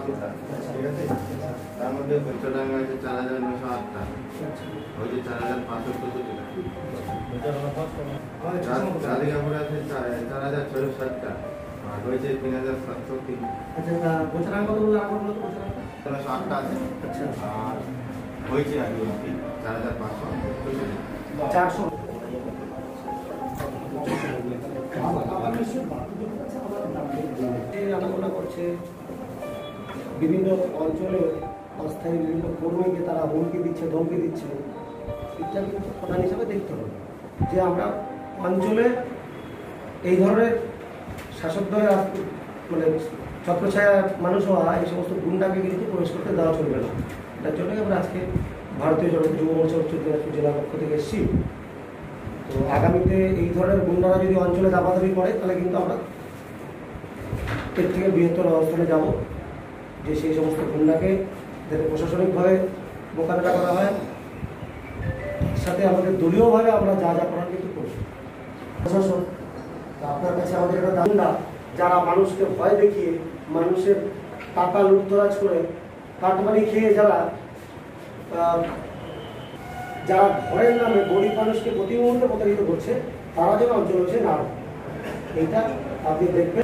ঠিক আছে। তার মধ্যে পঞ্চডাঙ্গা আছে 4908টা, ওই যে 4574টা, রাধিকাপুরে আছে 4607টা, আর হয়েছে 3703। আচ্ছা, গোছারাঙ্গা কতগুলো আবার বলতো? গোছারাঙ্গা 8টা আছে। আচ্ছা, আর হয়েছে আগে 4500। আলোচনা করছে বিভিন্ন অঞ্চলে অস্থায়ী বিভিন্ন কর্মীকে তারা হুমকি দিচ্ছে, ধমকি দিচ্ছে। এটা কিন্তু প্রধান হিসাবে দেখতে হবে যে আমরা অঞ্চলে এই ধরনের শাসকদলের মানে ছত্রছায়া মানুষ হওয়া এই সমস্ত গুন্ডাকে কিন্তু প্রবেশ করতে দেওয়া চলবে না। এটার জন্যই আমরা আজকে ভারতীয় জনতা যুব মোর্চা উত্তর দিনাজপুর জেলার পক্ষ থেকে এসেছি। তো আগামীতে এই ধরনের গুন্ডারা যদি অঞ্চলে দাপাদাপি করে তাহলে কিন্তু আমরা এর থেকে বৃহত্তর অবস্থানে যাব, যে সেই সমস্ত গুন্ডাকে যাতে প্রশাসনিকভাবে মোকাবেলা করা হয়, সাথে আমাদের দলীয়ভাবে আমরা যা যা করার কিন্তু করব। প্রশাসন আপনার কাছে আমাদের একটা গুন্ডা যারা মানুষকে ভয় দেখিয়ে মানুষের টাকা লুটতরাজ করে কাটমানি খেয়ে যারা ভয়ের নামে গরিব মানুষকে প্রতি মুহূর্তে প্রতারিত করছে, তারা যেন অঞ্চল হচ্ছে না। এইটা আপনি দেখবেন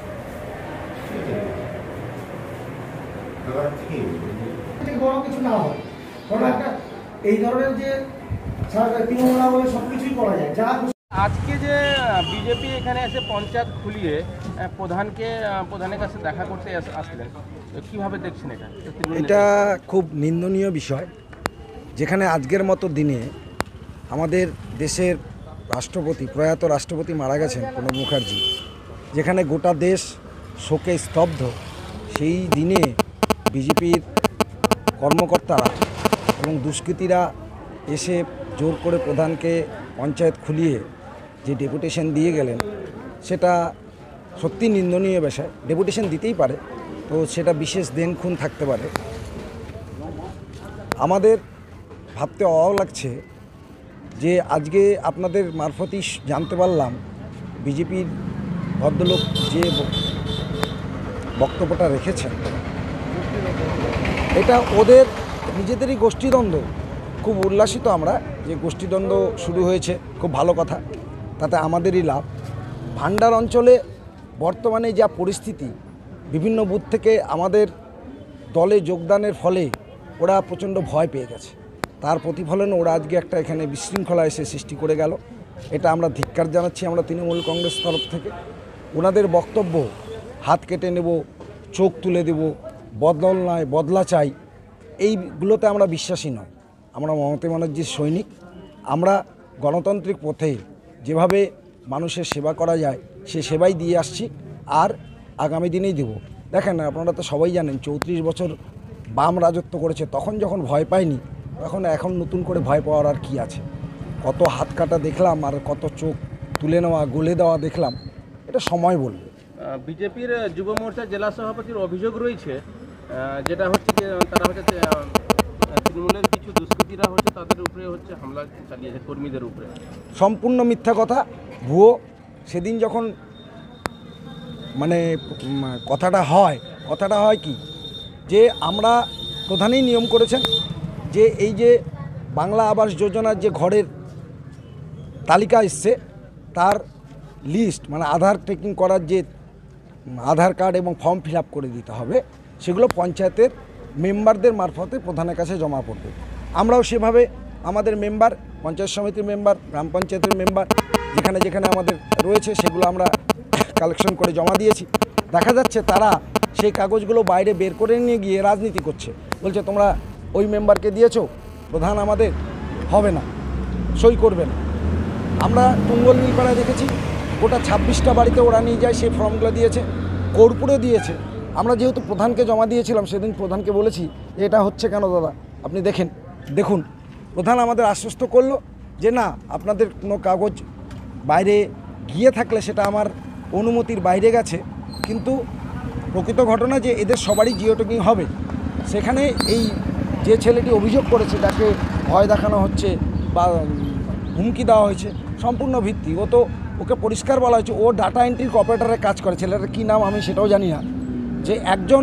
বড় কিছু না হয়, কারণ একটা এই ধরনের যে তৃণমূল বলে সবকিছুই করা যায়। যা আজকে যে বিজেপি এখানে এসে পঞ্চায়েত খুলিয়ে প্রধানের কাছে দেখা করতে আসলেন, কিভাবে দেখছেন এটা? এটা খুব নিন্দনীয় বিষয়, যেখানে আজকের মতো দিনে আমাদের দেশের রাষ্ট্রপতি, প্রয়াত রাষ্ট্রপতি মারা গেছেন প্রণব মুখার্জি, যেখানে গোটা দেশ শোকে স্তব্ধ, সেই দিনে বিজেপির কর্মকর্তারা এবং দুষ্কৃতীরা এসে জোর করে প্রধানকে পঞ্চায়েত খুলিয়ে যে ডেপুটেশন দিয়ে গেলেন, সেটা সত্যি নিন্দনীয় বিষয়। ডেপুটেশন দিতেই পারে, তো সেটা বিশেষ দিনক্ষণ থাকতে পারে। আমাদের ভাবতে অবাক লাগছে যে আজকে আপনাদের মারফতই জানতে পারলাম বিজেপির ভদ্রলোক যে বক্তব্যটা রেখেছেন, এটা ওদের নিজেদেরই গোষ্ঠীদ্বন্দ্ব। খুব উল্লাসিত আমরা যে গোষ্ঠীদ্বন্দ্ব শুরু হয়েছে, খুব ভালো কথা, তাতে আমাদেরই লাভ। ভান্ডার অঞ্চলে বর্তমানে যা পরিস্থিতি, বিভিন্ন বুথ থেকে আমাদের দলে যোগদানের ফলে ওরা প্রচণ্ড ভয় পেয়ে গেছে। তার প্রতিফলন ওরা আজকে একটা এখানে বিশৃঙ্খলা এসে সৃষ্টি করে গেল। এটা আমরা ধিক্কার জানাচ্ছি আমরা তৃণমূল কংগ্রেস তরফ থেকে। ওনাদের বক্তব্য হাত কেটে নেব, চোখ তুলে দেব, বদল নয় বদলা চাই, এইগুলোতে আমরা বিশ্বাসী নয়। আমরা মমতা ব্যানার্জির সৈনিক। আমরা গণতান্ত্রিক পথে যেভাবে মানুষের সেবা করা যায় সে সেবাই দিয়ে আসছি, আর আগামী দিনেই দেব। দেখেন, আপনারা তো সবাই জানেন 34 বছর বাম রাজত্ব করেছে, তখন যখন ভয় পায়নি, এখন নতুন করে ভয় পাওয়ার আর কি আছে? কত হাত কাটা দেখলাম, আর কত চোখ তুলে নেওয়া, গলে দেওয়া দেখলাম, এটা সময় বলবে। বিজেপির যুব মোর্চা জেলা সভাপতির অভিযোগ রয়েছে, যেটা হচ্ছে যে তারা হচ্ছে তৃণমূলের কিছু দুষ্কৃতীরা হচ্ছে তাদের উপরে হচ্ছে হামলা চালিয়েছে, কর্মীদের উপরে। সম্পূর্ণ মিথ্যা কথা, ভুয়ো। সেদিন যখন মানে কথাটা হয় কি, যে আমরা প্রধানই নিয়ম করেছেন যে এই যে বাংলা আবাস যোজনার যে ঘরের তালিকা এসছে, তার লিস্ট মানে আধার ট্রেকিং করার যে আধার কার্ড এবং ফর্ম ফিল আপ করে দিতে হবে, সেগুলো পঞ্চায়েতের মেম্বারদের মারফতে প্রধানের কাছে জমা পড়বে। আমরাও সেভাবে আমাদের মেম্বার, পঞ্চায়েত সমিতির মেম্বার, গ্রাম পঞ্চায়েতের মেম্বার যেখানে যেখানে আমাদের রয়েছে, সেগুলো আমরা কালেকশন করে জমা দিয়েছি। দেখা যাচ্ছে তারা সেই কাগজগুলো বাইরে বের করে নিয়ে গিয়ে রাজনীতি করছে, বলছে তোমরা ওই মেম্বারকে দিয়েছো, প্রধান আমাদের হবে না, সই করবে না। আমরা তুঙ্গল নীলপাড়ায় দেখেছি, গোটা 26টা বাড়িতে ওরা নিয়ে যায়, সেই ফর্মগুলো দিয়েছে, কর্পূরে দিয়েছে। আমরা যেহেতু প্রধানকে জমা দিয়েছিলাম, সেদিন প্রধানকে বলেছি যে এটা হচ্ছে কেন দাদা, আপনি দেখুন। প্রধান আমাদের আশ্বস্ত করলো যে না, আপনাদের কোনো কাগজ বাইরে গিয়ে থাকলে সেটা আমার অনুমতির বাইরে গেছে, কিন্তু প্রকৃত ঘটনা যে এদের সবারই জিও ট্যাগিং হবে। সেখানে এই যে ছেলেটি অভিযোগ করেছে, যাকে ভয় দেখানো হচ্ছে বা হুমকি দেওয়া হয়েছে, সম্পূর্ণ ভিত্তি। ওকে পরিষ্কার বলা হয়েছে ও ডাটা এন্ট্রির অপারেটরের কাজ করে। ছেলেটার কী নাম আমি সেটাও জানি না, যে একজন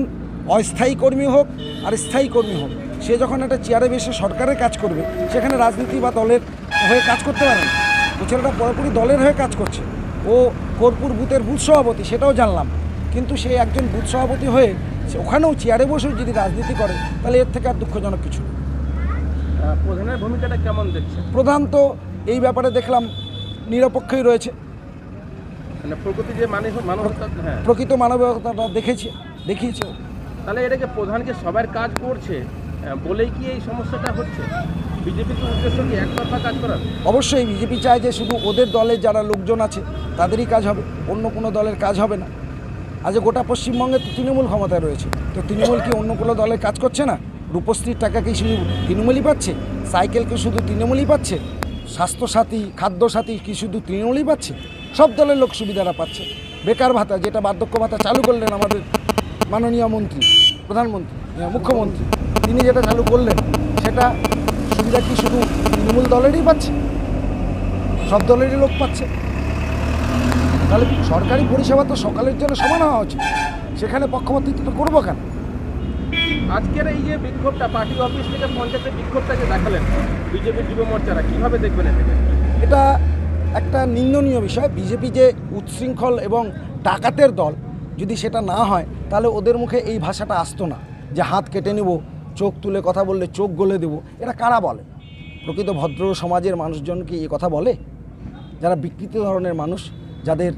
অস্থায়ী কর্মী হোক আর স্থায়ী কর্মী হোক, সে যখন একটা চেয়ারে বসে সরকারের কাজ করবে, সেখানে রাজনীতি বা দলের হয়ে কাজ করতে পারে না। ও ছেলেটা পুরোপুরি দলের হয়ে কাজ করছে। ও কর্পূর বুথের বুথ সভাপতি, সেটাও জানলাম, কিন্তু সে একজন বুথ সভাপতি হয়ে ওখানেও চেয়ারে বসেও যদি রাজনীতি করে, তাহলে এর থেকে আর দুঃখজনক কিছু নেই। প্রধানের ভূমিকাটা কেমন দেখছেন? প্রধান তো এই ব্যাপারে দেখলাম নিরপেক্ষই রয়েছে। মানে প্রকৃতি যে মানবতা, হ্যাঁ, প্রকৃত মানবিকতাটা দেখিয়েছে। তাহলে এটাকে প্রধানকে সবার কাজ করছে বলেই কি এই সমস্যাটা হচ্ছে? বিজেপির উদ্দেশ্য কি একতরফা কাজ করার? অবশ্যই বিজেপি চায় যে শুধু ওদের দলের যারা লোকজন আছে তাদেরই কাজ হবে, অন্য কোনো দলের কাজ হবে না। আজ গোটা পশ্চিমবঙ্গে তো তৃণমূল ক্ষমতায় রয়েছে, তো তৃণমূল কি অন্য কোনো দলের কাজ করছে না? রূপশ্রীর টাকা কি শুধু তৃণমূলই পাচ্ছে? সাইকেল কি শুধু তৃণমূলই পাচ্ছে? স্বাস্থ্যসাথী, খাদ্যসাথী কি শুধু তৃণমূলই পাচ্ছে? সব দলের লোক সুবিধাটা পাচ্ছে। বেকার ভাতা, যেটা বার্ধক্য ভাতা চালু করলেন আমাদের মাননীয় মন্ত্রী, প্রধানমন্ত্রী, মুখ্যমন্ত্রী, তিনি যেটা চালু করলেন, সেটা সুবিধা কি শুধু তৃণমূল দলেরই পাচ্ছে? সব দলেরই লোক পাচ্ছে। তাহলে সরকারি পরিষেবা তো সকালের জন্য সমান হওয়া উচিত, সেখানে পক্ষপাতিত্ব তো করবো কেন? আজকের এই যে বিক্ষোভটা, পার্টি অফিস থেকে পঞ্চায়েতের বিক্ষোভটা যে দেখালেন বিজেপির যুব মোর্চারা, কিভাবে দেখবেন এটাকে? এটা একটা নিন্দনীয় বিষয়। বিজেপি যে উচ্ছৃঙ্খল এবং ডাকাতের দল, যদি সেটা না হয় তাহলে ওদের মুখে এই ভাষাটা আসতো না, যে হাত কেটে নেব, চোখ তুলে কথা বললে চোখ গলে দেবো। এটা কারা বলে? প্রকৃত ভদ্র সমাজের মানুষজন কি এই কথা বলে? যারা বিকৃত ধরনের মানুষ, যাদের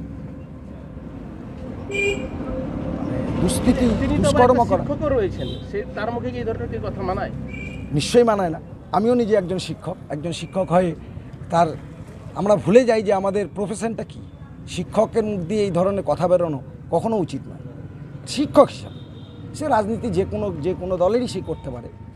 দুষ্কৃতি তিনি তো দুষ্কর্ম একটা করা, শিক্ষকও রয়েছেন, সে তার মুখে কি এই ধরনের কি কথা মানায়? নিশ্চয়ই মানায় না। আমিও নিজে একজন শিক্ষক হয়ে তার আমরা ভুলে যাই যে আমাদের প্রফেশনটা কী। শিক্ষকের মুখ দিয়ে এই ধরনের কথা বেরোনো কখনো উচিত নয়। শিক্ষক হিসাবে সে রাজনীতি যে কোনো দলেরই সে করতে পারে,